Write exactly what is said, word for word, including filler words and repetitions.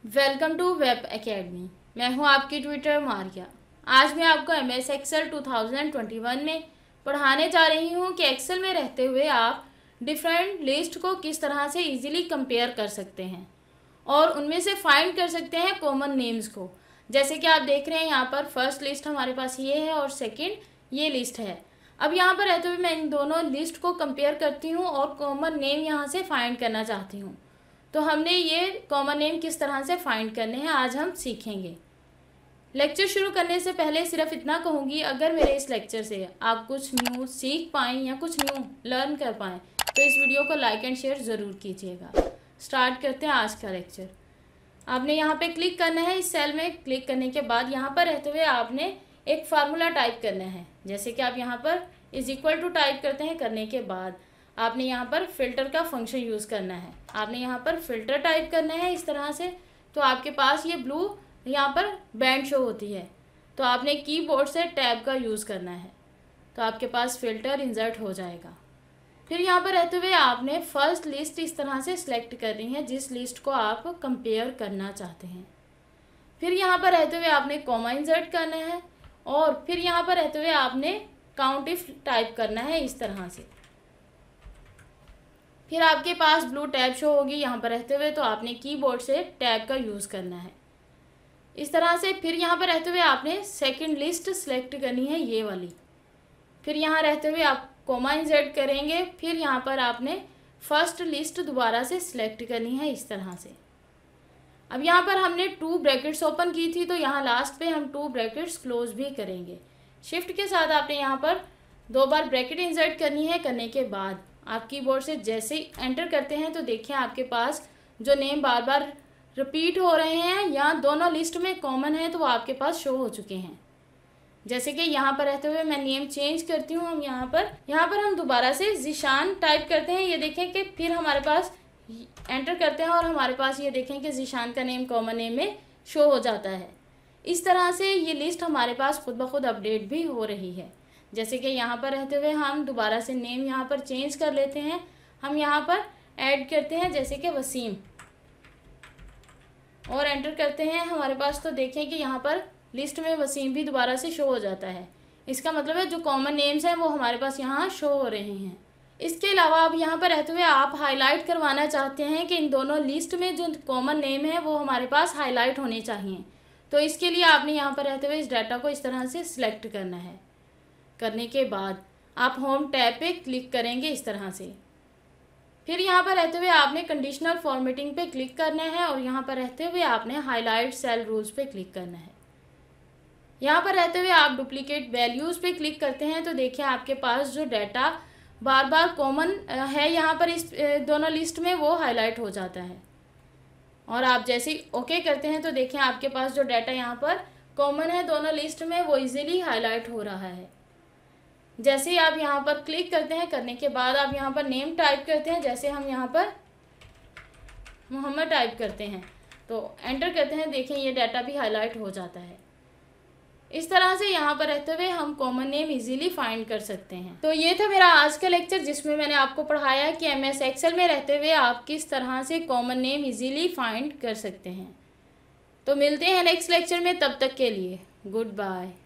Welcome to web academy. मैं हूं आपकी ट्विटर मारिया। आज मैं आपको M S Excel two thousand twenty one में पढ़ाने जा रही हूं कि एक्सेल में रहते हुए आप डिफरेंट लिस्ट को किस तरह से इजीली कंपेयर कर सकते हैं और उनमें से फाइंड कर सकते हैं कॉमन नेम्स को। जैसे कि आप देख रहे हैं यहाँ पर फर्स्ट लिस्ट हमारे पास ये है और सेकंड ये लिस्ट है। अब यहाँ पर रहते हुए मैं इन दोनों लिस्ट को कंपेयर करती हूँ और कॉमन नेम यहाँ से फाइंड करना चाहती हूँ। तो हमने ये कॉमन नेम किस तरह से फाइंड करने हैं आज हम सीखेंगे। लेक्चर शुरू करने से पहले सिर्फ इतना कहूँगी, अगर मेरे इस लेक्चर से आप कुछ न्यू सीख पाएँ या कुछ न्यू लर्न कर पाएँ तो इस वीडियो को लाइक एंड शेयर ज़रूर कीजिएगा। स्टार्ट करते हैं आज का लेक्चर। आपने यहाँ पे क्लिक करना है। इस सेल में क्लिक करने के बाद यहाँ पर रहते हुए आपने एक फार्मूला टाइप करना है। जैसे कि आप यहाँ पर इज इक्वल टू टाइप करते हैं, करने के बाद आपने यहाँ पर फ़िल्टर का फंक्शन यूज़ करना है। आपने यहाँ पर फ़िल्टर टाइप करना है इस तरह से, तो आपके पास ये ब्लू यहाँ पर बैंड शो होती है। तो आपने कीबोर्ड से टैब का यूज़ करना है, तो आपके पास फ़िल्टर इंसर्ट हो जाएगा। फिर यहाँ पर रहते हुए आपने फर्स्ट लिस्ट इस तरह से सिलेक्ट करनी है जिस लिस्ट को आप कंपेयर करना चाहते हैं। फिर यहाँ पर रहते हुए आपने कॉमा इंसर्ट करना है और फिर यहाँ पर रहते हुए आपने काउंट इफ टाइप करना है इस तरह से। फिर आपके पास ब्लू टैब शो होगी यहाँ पर रहते हुए, तो आपने कीबोर्ड से टैब का यूज़ करना है इस तरह से। फिर यहाँ पर रहते हुए आपने सेकंड लिस्ट सेलेक्ट करनी है ये वाली। फिर यहाँ रहते हुए आप कोमा इंसर्ट करेंगे। फिर यहाँ पर आपने फर्स्ट लिस्ट दोबारा से सिलेक्ट करनी है इस तरह से। अब यहाँ पर हमने टू ब्रैकेट्स ओपन की थी, तो यहाँ लास्ट पे हम टू ब्रैकेट्स क्लोज भी करेंगे। शिफ्ट के साथ आपने यहाँ पर दो बार ब्रैकेट इंसर्ट करनी है। करने के बाद आप कीबोर्ड से जैसे ही एंटर करते हैं तो देखिए आपके पास जो नेम बार बार रिपीट हो रहे हैं या दोनों लिस्ट में कॉमन है तो वो आपके पास शो हो चुके हैं। जैसे कि यहाँ पर रहते हुए मैं नेम चेंज करती हूँ। हम यहाँ पर यहाँ पर हम दोबारा से ज़ीशान टाइप करते हैं। ये देखें कि फिर हमारे पास एंटर करते हैं और हमारे पास ये देखें कि ज़ीशान का नेम कॉमन नेम में शो हो जाता है। इस तरह से ये लिस्ट हमारे पास खुद ब खुद अपडेट भी हो रही है। जैसे कि यहाँ पर रहते हुए हम दोबारा से नेम यहाँ पर चेंज कर लेते हैं। हम यहाँ पर ऐड करते हैं जैसे कि वसीम और एंटर करते हैं हमारे पास, तो देखें कि यहाँ पर लिस्ट में वसीम भी दोबारा से शो हो जाता है। इसका मतलब है जो कॉमन नेम्स हैं वो हमारे पास यहाँ शो हो रहे हैं। इसके अलावा अब यहाँ पर रहते हुए आप हाईलाइट करवाना चाहते हैं कि इन दोनों लिस्ट में जो कॉमन नेम है वो हमारे पास हाईलाइट होने चाहिए। तो इसके लिए आपने यहाँ पर रहते हुए इस डाटा को इस तरह से सिलेक्ट करना है। करने के बाद आप होम टैब पे क्लिक करेंगे इस तरह से। फिर यहाँ पर रहते हुए आपने कंडीशनल फॉर्मेटिंग पे क्लिक करना है और यहाँ पर रहते हुए आपने हाईलाइट सेल रूल्स पे क्लिक करना है। यहाँ पर रहते हुए आप डुप्लीकेट वैल्यूज़ पे क्लिक करते हैं तो देखिए आपके पास जो डाटा बार बार कॉमन है यहाँ पर इस दोनों लिस्ट में वो हाईलाइट हो जाता है। और आप जैसे ही ओके करते हैं तो देखें आपके पास जो डाटा यहाँ पर कॉमन है दोनों लिस्ट में वो इजीली हाईलाइट हो रहा है। जैसे ही आप यहाँ पर क्लिक करते हैं, करने के बाद आप यहाँ पर नेम टाइप करते हैं। जैसे हम यहाँ पर मोहम्मद टाइप करते हैं तो एंटर करते हैं, देखें ये डाटा भी हाईलाइट हो जाता है। इस तरह से यहाँ पर रहते हुए हम कॉमन नेम इजीली फाइंड कर सकते हैं। तो ये था मेरा आज का लेक्चर जिसमें मैंने आपको पढ़ाया कि एम एस एक्सेल में रहते हुए आप किस तरह से कॉमन नेम इजीली फाइंड कर सकते हैं। तो मिलते हैं नेक्स्ट लेक्चर में, तब तक के लिए गुड बाय।